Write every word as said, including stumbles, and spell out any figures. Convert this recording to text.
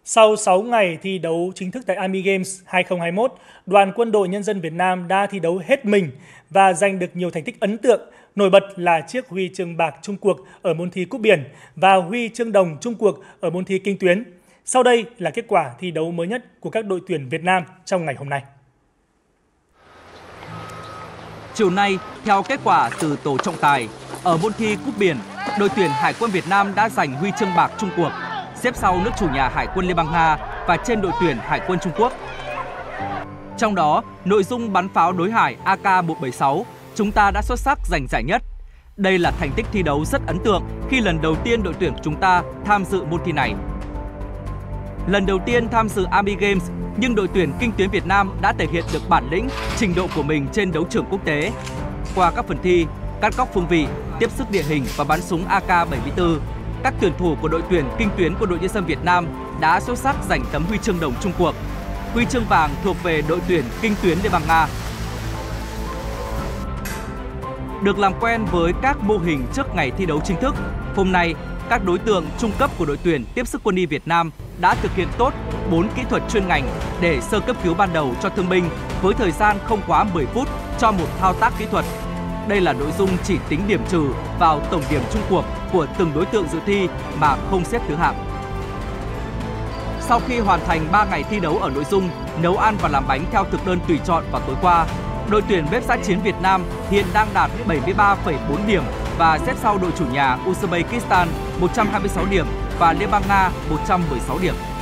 Sau sáu ngày thi đấu chính thức tại Army Games hai không hai mốt, Đoàn Quân đội Nhân dân Việt Nam đã thi đấu hết mình và giành được nhiều thành tích ấn tượng, nổi bật là chiếc huy chương bạc chung cuộc ở môn thi cúp biển và huy chương đồng chung cuộc ở môn thi kinh tuyến. Sau đây là kết quả thi đấu mới nhất của các đội tuyển Việt Nam trong ngày hôm nay. Chiều nay, theo kết quả từ tổ trọng tài, ở môn thi cúp biển, đội tuyển Hải quân Việt Nam đã giành huy chương bạc chung cuộc, xếp sau nước chủ nhà Hải quân Liên bang Nga và trên đội tuyển Hải quân Trung Quốc. Trong đó, nội dung bắn pháo đối hải A K một bảy sáu, chúng ta đã xuất sắc giành giải nhất. Đây là thành tích thi đấu rất ấn tượng khi lần đầu tiên đội tuyển chúng ta tham dự môn thi này. Lần đầu tiên tham dự Army Games, nhưng đội tuyển kinh tuyến Việt Nam đã thể hiện được bản lĩnh, trình độ của mình trên đấu trường quốc tế. Qua các phần thi, cắt góc phương vị, tiếp sức địa hình và bắn súng A K bảy mươi tư, các tuyển thủ của đội tuyển kinh tuyến của đội Nhân dân Việt Nam đã xuất sắc giành tấm huy chương đồng chung cuộc. Huy chương vàng thuộc về đội tuyển kinh tuyến Liên bang Nga. Được làm quen với các mô hình trước ngày thi đấu chính thức, hôm nay các đối tượng trung cấp của đội tuyển tiếp sức quân y Việt Nam đã thực hiện tốt bốn kỹ thuật chuyên ngành để sơ cấp cứu ban đầu cho thương binh với thời gian không quá mười phút cho một thao tác kỹ thuật. Đây là nội dung chỉ tính điểm trừ vào tổng điểm chung cuộc của từng đối tượng dự thi mà không xếp thứ hạng. Sau khi hoàn thành ba ngày thi đấu ở nội dung nấu ăn và làm bánh theo thực đơn tùy chọn vào tối qua, đội tuyển bếp giã chiến Việt Nam hiện đang đạt bảy mươi ba phẩy bốn điểm và xếp sau đội chủ nhà Uzbekistan một trăm hai mươi sáu điểm và Liên bang Nga một trăm mười sáu điểm.